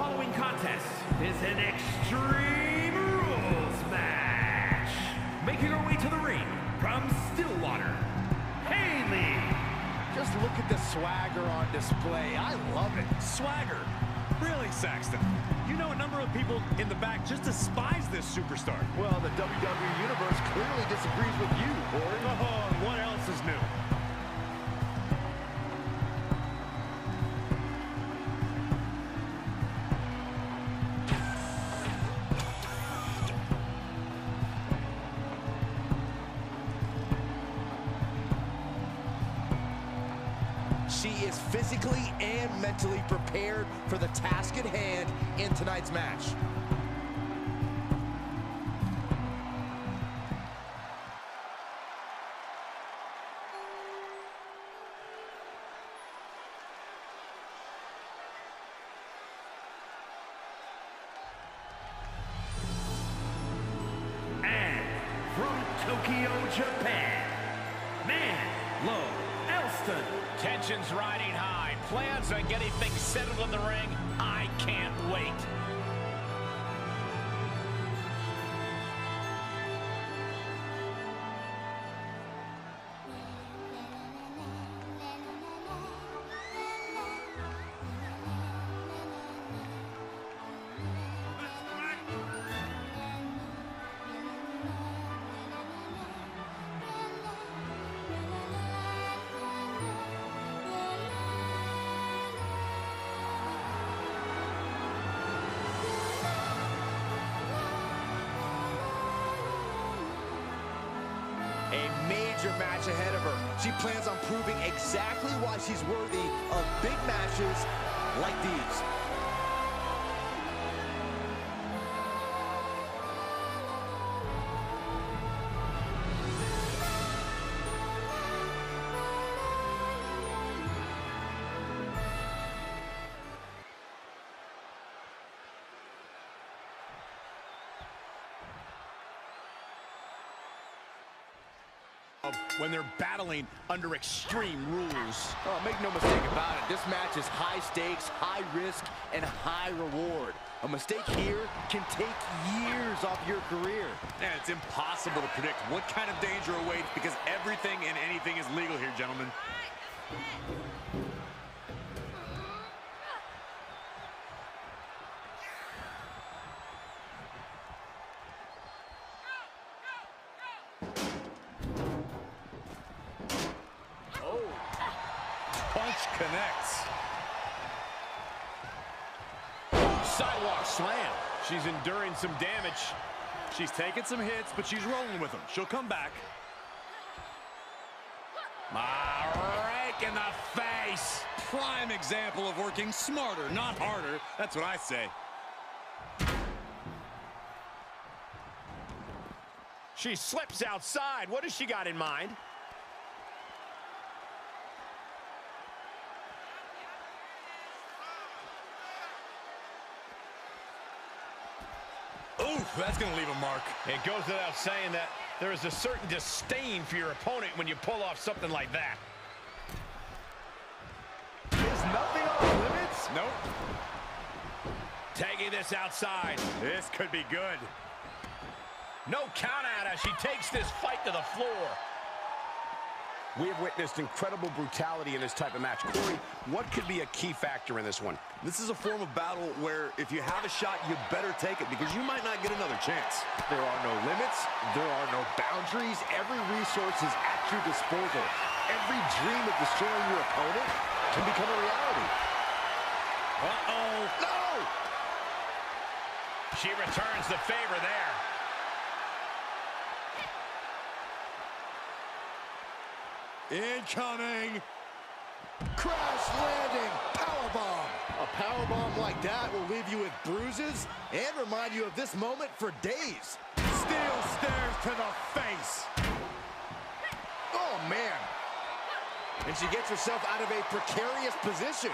following contest is an Extreme Rules match. Making her way to the ring from Stillwater, Haley. Just look at the swagger on display. I love it. Swagger? Really, Saxton? You know a number of people in the back just despise this superstar. Well, the WWE Universe clearly disagrees with you, Corey. Oh, and what else is new? She is physically and mentally prepared for the task at hand in tonight's match. And from Tokyo, Japan, Lo Elston. Tension's riding high. Plans on getting things settled in the ring. I can't wait. A major match ahead of her. She plans on proving exactly why she's worthy of big matches like these. When they're battling under Extreme Rules. Oh, make no mistake about it. This match is high stakes, high risk, and high reward. A mistake here can take years off your career. And it's impossible to predict what kind of danger awaits because everything and anything is legal here, gentlemen. Punch connects. Sidewalk slam. She's enduring some damage. She's taking some hits, but she's rolling with them. She'll come back. Rake in the face. Prime example of working smarter, not harder. That's what I say. She slips outside. What has she got in mind? Oof, that's going to leave a mark. It goes without saying that there is a certain disdain for your opponent when you pull off something like that. Is nothing off limits? Nope. Taking this outside. This could be good. No count out as she takes this fight to the floor. We have witnessed incredible brutality in this type of match. Corey, what could be a key factor in this one? This is a form of battle where if you have a shot, you better take it because you might not get another chance. There are no limits. There are no boundaries. Every resource is at your disposal. Every dream of destroying your opponent can become a reality. Uh-oh. No! She returns the favor there. Incoming. Crash landing powerbomb. A powerbomb like that will leave you with bruises and remind you of this moment for days. Steel stairs to the face. Oh, man. And she gets herself out of a precarious position.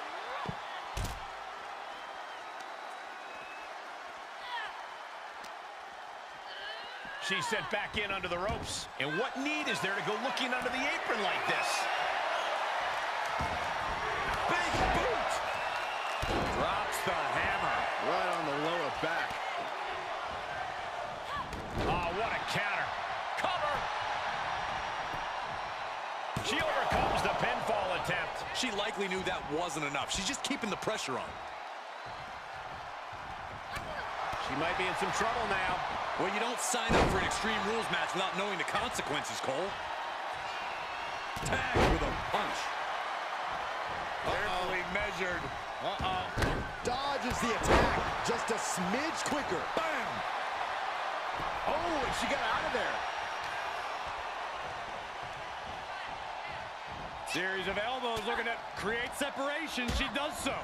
She's sent back in under the ropes. And what need is there to go looking under the apron like this? Big boot. Drops the hammer. She likely knew that wasn't enough. She's just keeping the pressure on. She might be in some trouble now. Well, you don't sign up for an Extreme Rules match without knowing the consequences, Cole. Tagged with a punch. Carefully measured. Dodges the attack just a smidge quicker. Bam! Oh, and she got out of there. Series of elbows looking to create separation. She does so.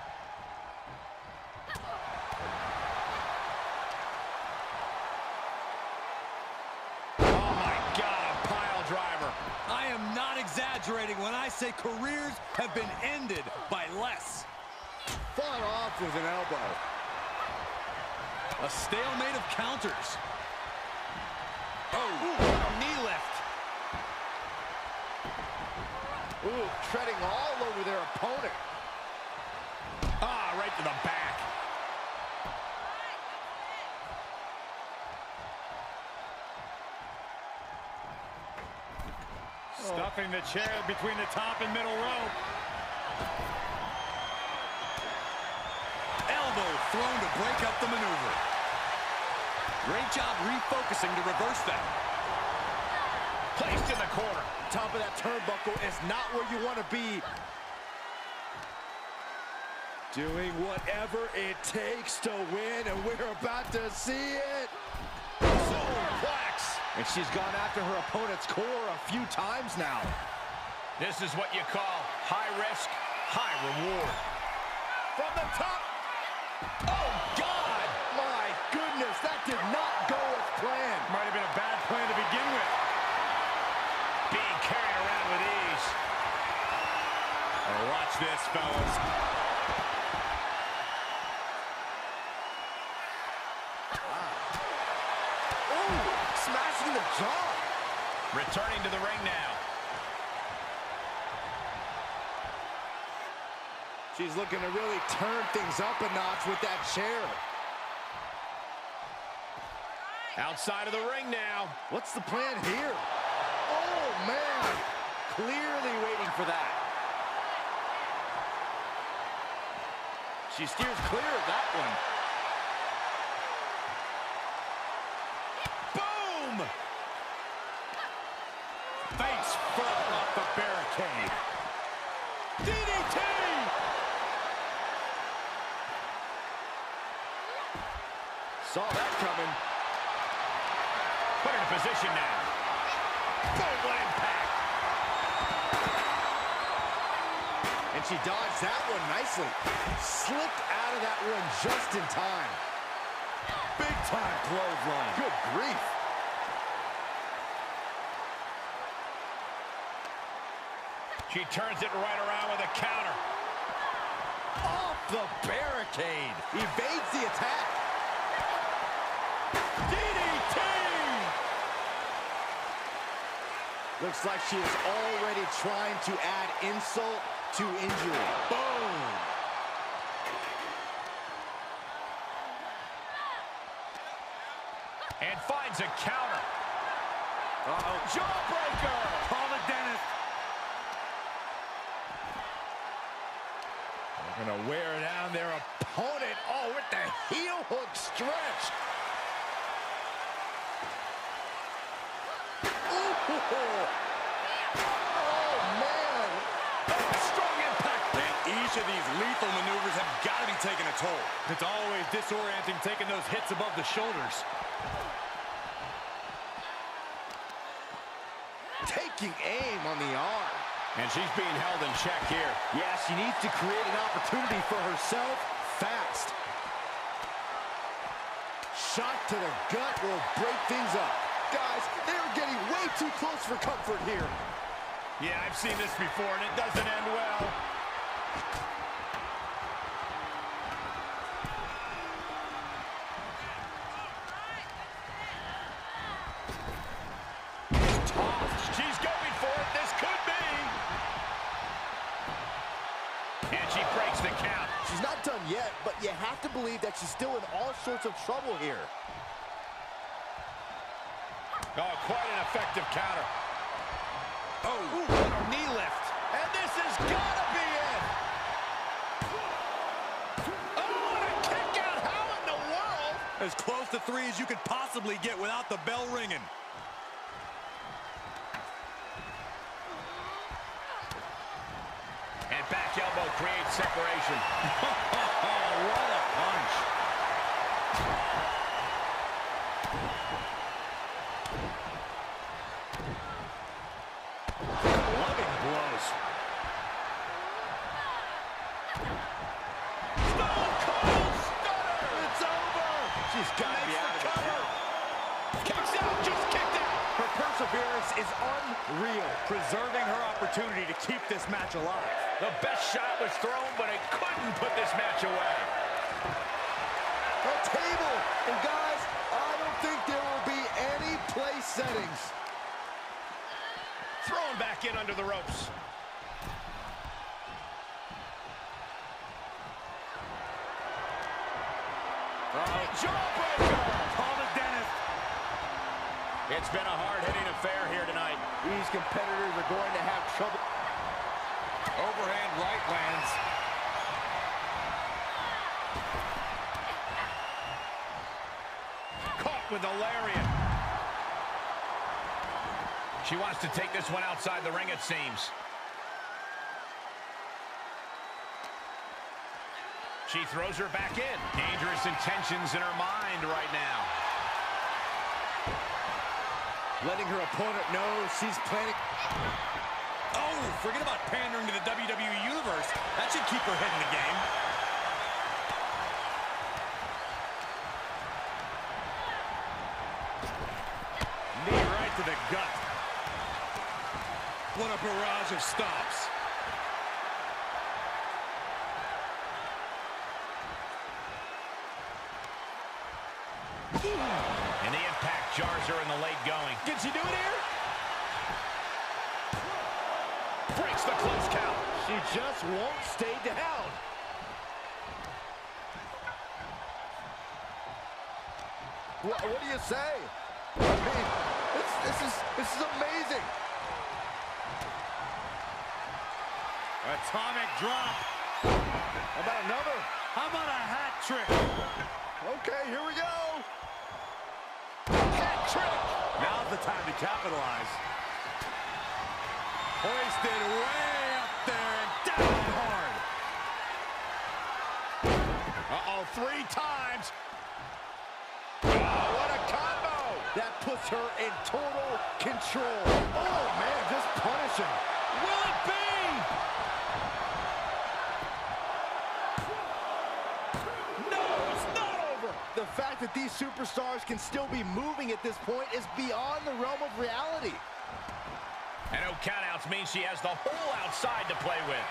Oh, my God, a pile driver. I am not exaggerating when I say careers have been ended by less. Fought off with an elbow. A stalemate of counters. Oh, knee lift. Ooh, treading all over their opponent. Ah, right to the back. Stuffing the chair between the top and middle rope. Elbow thrown to break up the maneuver. Great job refocusing to reverse that. Placed in the corner. Top of that turnbuckle is not where you want to be. Doing whatever it takes to win, and we're about to see it. Suplex. And she's gone after her opponent's core a few times now. This is what you call high risk, high reward. From the top. Oh, God! My goodness, that did not go as planned. Might have been a bad plan to begin with. Being carried around with ease. Oh, watch this, fellas. Ooh, smashing the jaw. Returning to the ring now. She's looking to really turn things up a notch with that chair. Outside of the ring now. What's the plan here? Oh, man. Clearly waiting for that. She steers clear of that one. Boom! Face first off the barricade. DDT! Saw that coming. Put her in position now. Full impact. And she dodged that one nicely. Slipped out of that one just in time. Big time clothesline. Good grief. She turns it right around with a counter. Off the barricade. Evades the attack. DDT! Looks like she is already trying to add insult to injury. Boom! And finds a counter. Uh-oh. Jawbreaker! Call the dentist. They're gonna wear down their opponent. Oh, with the heel hook stretch. Ooh. Oh, man. Strong impact. And each of these lethal maneuvers have got to be taking a toll. It's always disorienting taking those hits above the shoulders. Taking aim on the arm. And she's being held in check here. Yeah, she needs to create an opportunity for herself fast. Shot to the gut will break things up. Guys, they're getting way too close for comfort here. Yeah, I've seen this before, and it doesn't end well. Tossed. She's going for it. This could be. And she breaks the count. She's not done yet, but you have to believe that she's still in all sorts of trouble here. Oh, quite an effective counter. Oh, knee lift. And this has got to be it. Oh, what a kick out. How in the world? As close to 3 as you could possibly get without the bell ringing. And back elbow creates separation. What a punch. Loving blows. Stone Cold Stunner. It's over. She's got to be out of the count. Kicks out, just kicked out. Her perseverance is unreal, preserving her opportunity to keep this match alive. The best shot was thrown, but it couldn't put this match away. A table. And guys, I don't think there will be any place settings. Thrown back in under the ropes. Jawbreaker! Call the dentist. It's been a hard-hitting affair here tonight. These competitors are going to have trouble. Overhand right lands. Caught with a lariat. She wants to take this one outside the ring, it seems. She throws her back in. Dangerous intentions in her mind right now. Letting her opponent know she's planning. Oh, forget about pandering to the WWE Universe. That should keep her head in the game. Knee right to the gut. What a barrage of stops. And the impact jars her in the late going. Can she do it here? Breaks the close count. She just won't stay down. What do you say? I mean, this is amazing. Atomic drop. How about another? How about a hat trick? Okay, here we go. Hat trick. Now's the time to capitalize. Hoisted way up there and down hard. Uh-oh, 3 times. Oh, what a combo. That puts her in total control. Oh, man, just punishing. Will it be? No, it's not over. The fact that these superstars can still be moving at this point is beyond the realm of reality. And no countouts means she has the whole outside to play with.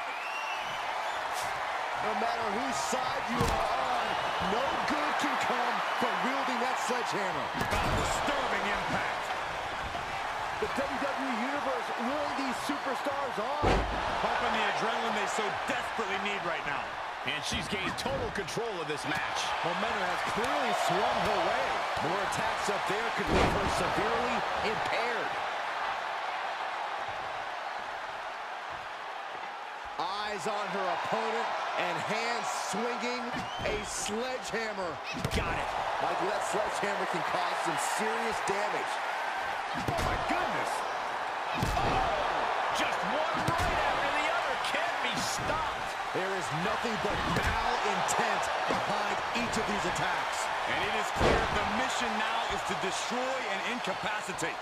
No matter whose side you are on, no good can come from wielding that sledgehammer. A disturbing impact. The WWE Universe willing these superstars on. Pumping the adrenaline they so desperately need right now. And she's gained total control of this match. Momentum has clearly swung her way. More attacks up there could leave her severely impaired. Eyes on her opponent and hands swinging a sledgehammer. Got it. Michael, that sledgehammer can cause some serious damage. Oh, my goodness. Just one right after the other can't be stopped. There is nothing but malintent behind each of these attacks. And it is clear the mission now is to destroy and incapacitate.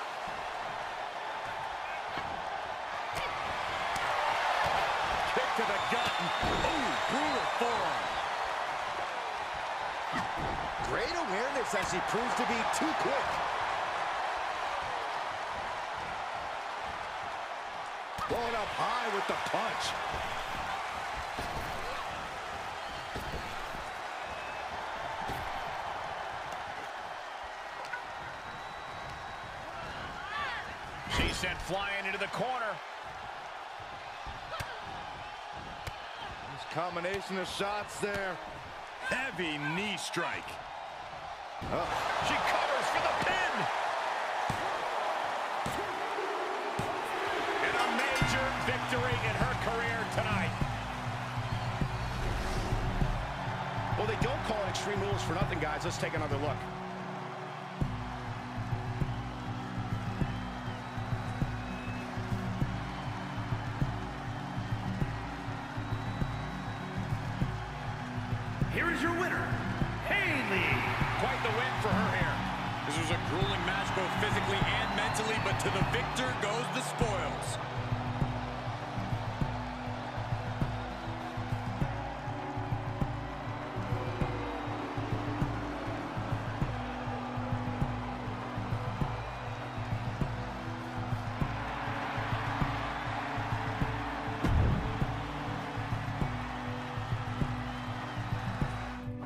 Kick to the gut. Ooh, brutal forearm. Great awareness as she proves to be too quick. Going up high with the punch. She's sent flying into the corner. This combination of shots there. Heavy knee strike. She covers for the pin. And a major victory in her Well, they don't call it Extreme Rules for nothing, guys. Let's take another look. Here is your winner, Haley. Quite the win for her here. This was a grueling match both physically and mentally, but to the victor goes the spoils.